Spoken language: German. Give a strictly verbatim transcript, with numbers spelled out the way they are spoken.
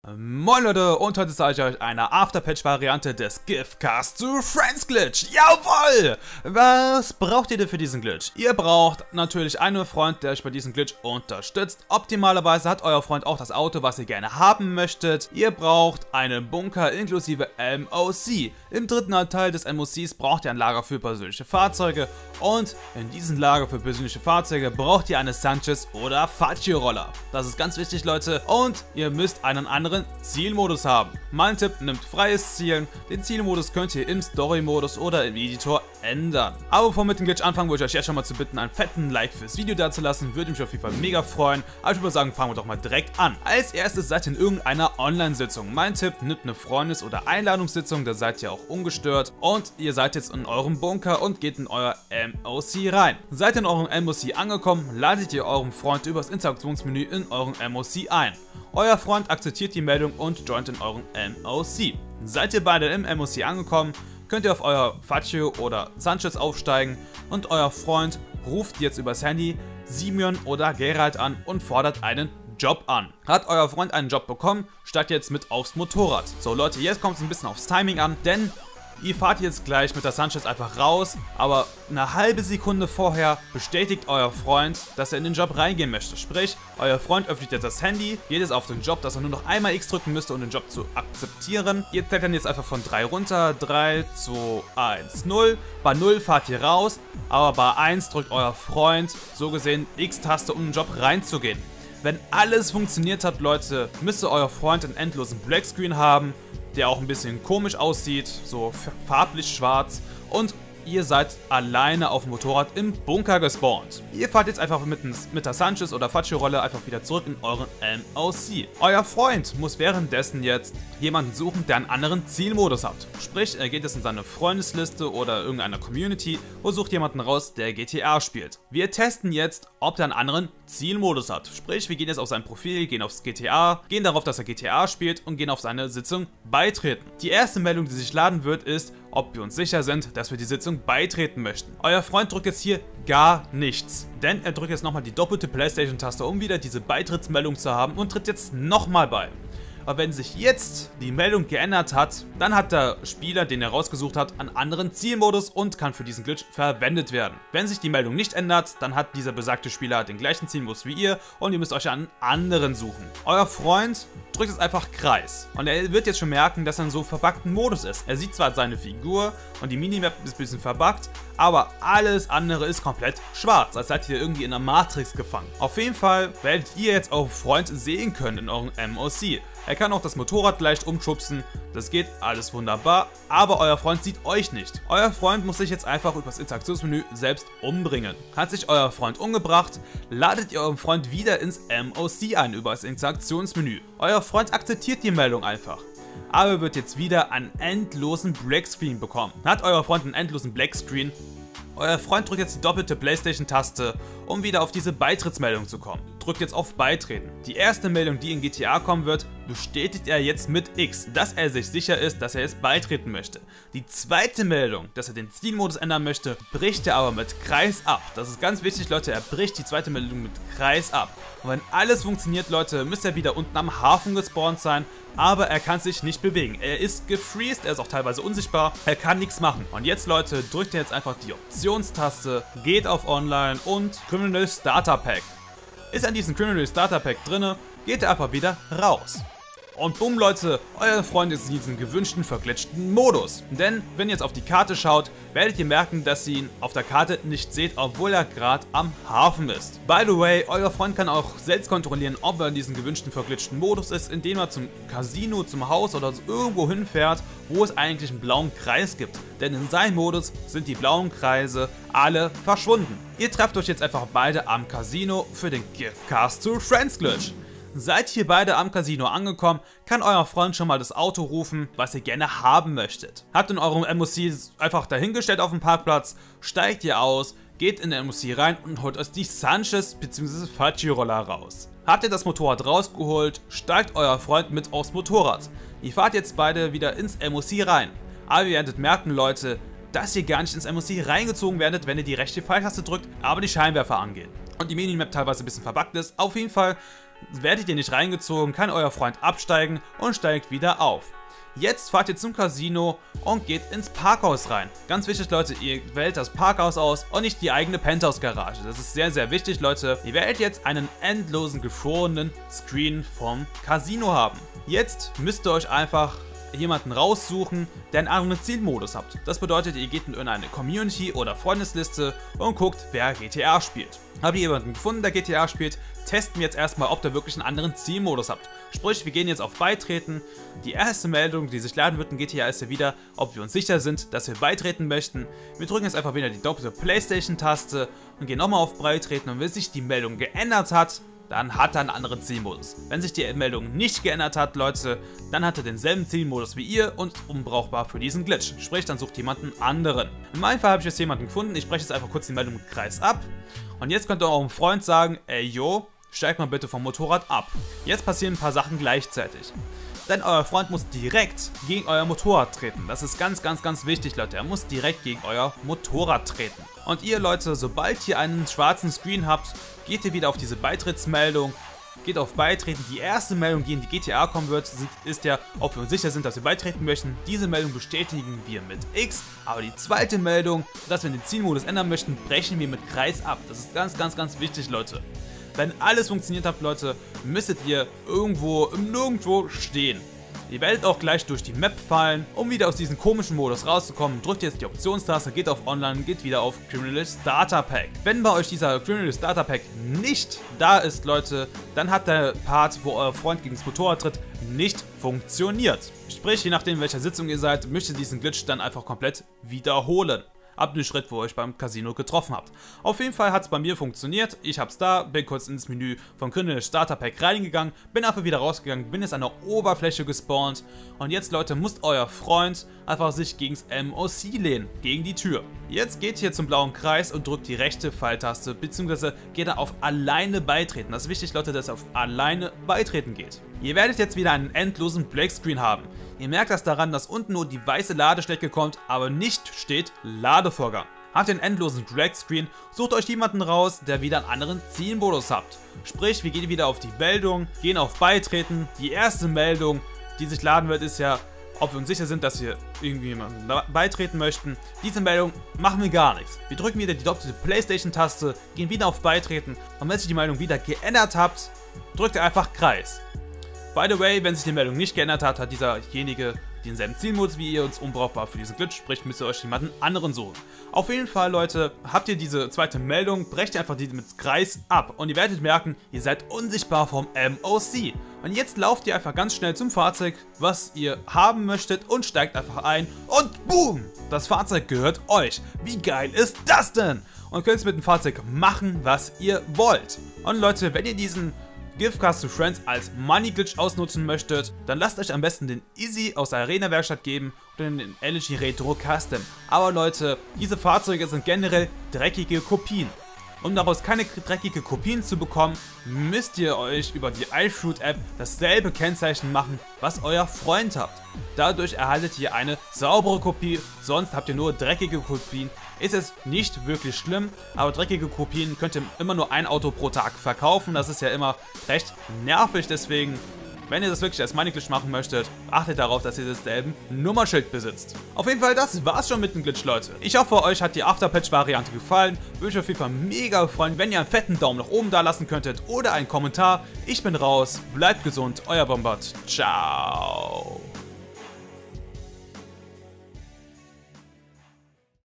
Moin Leute, und heute zeige ich euch eine Afterpatch-Variante des Giftcast to Friends Glitch. Jawohl! Was braucht ihr denn für diesen Glitch? Ihr braucht natürlich einen Freund, der euch bei diesem Glitch unterstützt. Optimalerweise hat euer Freund auch das Auto, was ihr gerne haben möchtet. Ihr braucht einen Bunker inklusive M O C. Im dritten Teil des M O Cs braucht ihr ein Lager für persönliche Fahrzeuge. Und in diesem Lager für persönliche Fahrzeuge braucht ihr eine Sanchez oder Faccio-Roller. Das ist ganz wichtig, Leute. Und ihr müsst einen anderen Zielmodus haben. Mein Tipp, nimmt freies Zielen. Den Zielmodus könnt ihr im Story-Modus oder im Editor ändern. Aber bevor wir mit dem Glitch anfangen, würde ich euch jetzt schon mal zu bitten, einen fetten Like fürs Video dazulassen. Würde mich auf jeden Fall mega freuen. Aber ich würde sagen, fangen wir doch mal direkt an. Als erstes seid ihr in irgendeiner Online-Sitzung. Mein Tipp, nimmt eine Freundes- oder Einladungssitzung, da seid ihr auch ungestört. Und ihr seid jetzt in eurem Bunker und geht in euer M O C rein. Seid ihr in eurem M O C angekommen, ladet ihr euren Freund übers Interaktionsmenü in euren M O C ein. Euer Freund akzeptiert die Meldung und joint in euren M O C. Seid ihr beide im M O C angekommen, könnt ihr auf euer Faccio oder Sanchez aufsteigen und euer Freund ruft jetzt übers Handy Simeon oder Gerald an und fordert einen Job an. Hat euer Freund einen Job bekommen, steigt jetzt mit aufs Motorrad. So Leute, jetzt kommt es ein bisschen aufs Timing an, denn ihr fahrt jetzt gleich mit der Sanchez einfach raus, aber eine halbe Sekunde vorher bestätigt euer Freund, dass er in den Job reingehen möchte. Sprich, euer Freund öffnet jetzt das Handy, geht jetzt auf den Job, dass er nur noch einmal X drücken müsste, um den Job zu akzeptieren. Ihr zählt dann jetzt einfach von drei runter, drei, zwei, eins, null. Bei null fahrt ihr raus, aber bei eins drückt euer Freund so gesehen X-Taste, um in den Job reinzugehen. Wenn alles funktioniert hat, Leute, müsste euer Freund einen endlosen Blackscreen haben, der auch ein bisschen komisch aussieht, so farblich schwarz, und ihr seid alleine auf dem Motorrad im Bunker gespawnt. Ihr fahrt jetzt einfach mit, mit der Sanchez oder Faccio-Rolle einfach wieder zurück in euren M O C. Euer Freund muss währenddessen jetzt jemanden suchen, der einen anderen Zielmodus hat. Sprich, er geht jetzt in seine Freundesliste oder irgendeiner Community und sucht jemanden raus, der G T A spielt. Wir testen jetzt, ob der einen anderen Zielmodus hat. Sprich, wir gehen jetzt auf sein Profil, gehen aufs G T A, gehen darauf, dass er G T A spielt und gehen auf seine Sitzung beitreten. Die erste Meldung, die sich laden wird, ist, ob wir uns sicher sind, dass wir die Sitzung beitreten möchten. Euer Freund drückt jetzt hier gar nichts, denn er drückt jetzt nochmal die doppelte PlayStation-Taste, um wieder diese Beitrittsmeldung zu haben, und tritt jetzt nochmal bei. Aber wenn sich jetzt die Meldung geändert hat, dann hat der Spieler, den er rausgesucht hat, einen anderen Zielmodus und kann für diesen Glitch verwendet werden. Wenn sich die Meldung nicht ändert, dann hat dieser besagte Spieler den gleichen Zielmodus wie ihr und ihr müsst euch einen anderen suchen. Euer Freund drückt jetzt einfach Kreis und er wird jetzt schon merken, dass er in so einem verbuggten Modus ist. Er sieht zwar seine Figur und die Minimap ist ein bisschen verbuggt, aber alles andere ist komplett schwarz, als seid ihr irgendwie in einer Matrix gefangen. Auf jeden Fall werdet ihr jetzt euren Freund sehen können in eurem M O C. Er kann auch das Motorrad leicht umschubsen, das geht alles wunderbar, aber euer Freund sieht euch nicht. Euer Freund muss sich jetzt einfach über das Interaktionsmenü selbst umbringen. Hat sich euer Freund umgebracht, ladet ihr euren Freund wieder ins M O C ein über das Interaktionsmenü. Euer Freund akzeptiert die Meldung einfach, aber wird jetzt wieder einen endlosen Blackscreen bekommen. Hat euer Freund einen endlosen Blackscreen, euer Freund drückt jetzt die doppelte PlayStation-Taste, um wieder auf diese Beitrittsmeldung zu kommen. Drückt jetzt auf Beitreten. Die erste Meldung, die in G T A kommen wird, bestätigt er jetzt mit X, dass er sich sicher ist, dass er jetzt beitreten möchte. Die zweite Meldung, dass er den Zielmodus ändern möchte, bricht er aber mit Kreis ab. Das ist ganz wichtig, Leute, er bricht die zweite Meldung mit Kreis ab. Und wenn alles funktioniert, Leute, müsste er wieder unten am Hafen gespawnt sein, aber er kann sich nicht bewegen. Er ist gefreezed, er ist auch teilweise unsichtbar, er kann nichts machen. Und jetzt, Leute, drückt er jetzt einfach die Optionstaste, geht auf Online und Criminal Starter Pack. Ist an diesem Criminal Starter Pack drinne, geht er einfach wieder raus. Und bumm, Leute, euer Freund ist in diesem gewünschten verglitschten Modus. Denn wenn ihr jetzt auf die Karte schaut, werdet ihr merken, dass ihr ihn auf der Karte nicht seht, obwohl er gerade am Hafen ist. By the way, euer Freund kann auch selbst kontrollieren, ob er in diesem gewünschten verglitschten Modus ist, indem er zum Casino, zum Haus oder so irgendwo hinfährt, wo es eigentlich einen blauen Kreis gibt. Denn in seinem Modus sind die blauen Kreise alle verschwunden. Ihr trefft euch jetzt einfach beide am Casino für den Giftcast to Friends Glitch. Seid ihr beide am Casino angekommen, kann euer Freund schon mal das Auto rufen, was ihr gerne haben möchtet. Habt in eurem M O C einfach dahingestellt auf dem Parkplatz, steigt ihr aus, geht in den M O C rein und holt euch die Sanchez bzw. Faccio-Roller raus. Habt ihr das Motorrad rausgeholt, steigt euer Freund mit aufs Motorrad. Ihr fahrt jetzt beide wieder ins M O C rein. Aber ihr werdet merken, Leute, dass ihr gar nicht ins M O C reingezogen werdet, wenn ihr die rechte Pfeiltaste drückt, aber die Scheinwerfer angehen. Und die Minimap teilweise ein bisschen verbuggt ist. Auf jeden Fall werdet ihr nicht reingezogen, kann euer Freund absteigen und steigt wieder auf. Jetzt fahrt ihr zum Casino und geht ins Parkhaus rein. Ganz wichtig, Leute, ihr wählt das Parkhaus aus und nicht die eigene Penthouse-Garage. Das ist sehr, sehr wichtig, Leute. Ihr werdet jetzt einen endlosen, gefrorenen Screen vom Casino haben. Jetzt müsst ihr euch einfach jemanden raussuchen, der einen anderen Zielmodus habt. Das bedeutet, ihr geht in eine Community oder Freundesliste und guckt, wer G T A spielt. Habt ihr jemanden gefunden, der G T A spielt, testen wir jetzt erstmal, ob ihr wirklich einen anderen Zielmodus habt. Sprich, wir gehen jetzt auf Beitreten. Die erste Meldung, die sich laden wird in G T A, ist ja wieder, ob wir uns sicher sind, dass wir beitreten möchten. Wir drücken jetzt einfach wieder die doppelte PlayStation-Taste und gehen nochmal auf Beitreten, und wenn sich die Meldung geändert hat, dann hat er einen anderen Zielmodus. Wenn sich die Meldung nicht geändert hat, Leute, dann hat er denselben Zielmodus wie ihr und ist unbrauchbar für diesen Glitch. Sprich, dann sucht jemanden anderen. In meinem Fall habe ich jetzt jemanden gefunden. Ich breche jetzt einfach kurz die Meldung im Kreis ab. Und jetzt könnt ihr eurem Freund sagen, ey yo, steigt mal bitte vom Motorrad ab. Jetzt passieren ein paar Sachen gleichzeitig. Denn euer Freund muss direkt gegen euer Motorrad treten. Das ist ganz, ganz, ganz wichtig, Leute. Er muss direkt gegen euer Motorrad treten. Und ihr, Leute, sobald ihr einen schwarzen Screen habt, geht ihr wieder auf diese Beitrittsmeldung, geht auf Beitreten. Die erste Meldung, die in die G T A kommen wird, ist ja, ob wir uns sicher sind, dass wir beitreten möchten. Diese Meldung bestätigen wir mit X. Aber die zweite Meldung, dass wir den Zielmodus ändern möchten, brechen wir mit Kreis ab. Das ist ganz, ganz, ganz wichtig, Leute. Wenn alles funktioniert hat, Leute, müsstet ihr irgendwo im Nirgendwo stehen. Ihr werdet auch gleich durch die Map fallen. Um wieder aus diesem komischen Modus rauszukommen, drückt jetzt die Optionstaste, geht auf Online, geht wieder auf Criminal Starter Pack. Wenn bei euch dieser Criminal Starter Pack nicht da ist, Leute, dann hat der Part, wo euer Freund gegen das Motorrad tritt, nicht funktioniert. Sprich, je nachdem, in welcher Sitzung ihr seid, müsst ihr diesen Glitch dann einfach komplett wiederholen. Ab dem Schritt, wo ihr euch beim Casino getroffen habt. Auf jeden Fall hat es bei mir funktioniert. Ich hab's da, bin kurz ins Menü vom Criminal Starter Pack reingegangen, bin einfach wieder rausgegangen, bin jetzt an der Oberfläche gespawnt. Und jetzt, Leute, muss euer Freund einfach sich gegen das M O C lehnen, gegen die Tür. Jetzt geht ihr zum blauen Kreis und drückt die rechte Pfeiltaste, beziehungsweise geht er auf alleine beitreten. Das ist wichtig, Leute, dass er auf alleine beitreten geht. Ihr werdet jetzt wieder einen endlosen Blackscreen haben. Ihr merkt das daran, dass unten nur die weiße Ladestrecke kommt, aber nicht steht Ladevorgang. Habt ihr einen endlosen Blackscreen, sucht euch jemanden raus, der wieder einen anderen Zielmodus habt. Sprich, wir gehen wieder auf die Meldung, gehen auf Beitreten. Die erste Meldung, die sich laden wird, ist ja, ob wir uns sicher sind, dass wir irgendwie jemanden beitreten möchten. Diese Meldung machen wir gar nichts. Wir drücken wieder die doppelte PlayStation-Taste, gehen wieder auf Beitreten, und wenn sich die Meldung wieder geändert habt, drückt ihr einfach Kreis. By the way, wenn sich die Meldung nicht geändert hat, hat dieserjenige denselben Zielmodus wie ihr, uns unbrauchbar für diesen Glitch, sprich müsst ihr euch jemanden anderen suchen. Auf jeden Fall, Leute, habt ihr diese zweite Meldung, brecht ihr einfach die mit Kreis ab und ihr werdet merken, ihr seid unsichtbar vom M O C. Und jetzt lauft ihr einfach ganz schnell zum Fahrzeug, was ihr haben möchtet, und steigt einfach ein und boom! Das Fahrzeug gehört euch. Wie geil ist das denn? Und könnt mit dem Fahrzeug machen, was ihr wollt. Und Leute, wenn ihr diesen Giftcast to Friends als Money Glitch ausnutzen möchtet, dann lasst euch am besten den Easy aus der Arena Werkstatt geben oder den L G Retro Custom. Aber Leute, diese Fahrzeuge sind generell dreckige Kopien. Um daraus keine dreckige Kopien zu bekommen, müsst ihr euch über die iFruit App dasselbe Kennzeichen machen, was euer Freund habt. Dadurch erhaltet ihr eine saubere Kopie, sonst habt ihr nur dreckige Kopien. Ist es nicht wirklich schlimm, aber dreckige Kopien könnt ihr immer nur ein Auto pro Tag verkaufen. Das ist ja immer recht nervig, deswegen, wenn ihr das wirklich als Money Glitch machen möchtet, achtet darauf, dass ihr dasselbe Nummernschild besitzt. Auf jeden Fall, das war's schon mit dem Glitch, Leute. Ich hoffe, euch hat die Afterpatch-Variante gefallen. Würde mich auf jeden Fall mega freuen, wenn ihr einen fetten Daumen nach oben da lassen könntet oder einen Kommentar. Ich bin raus, bleibt gesund, euer Bombard. Ciao.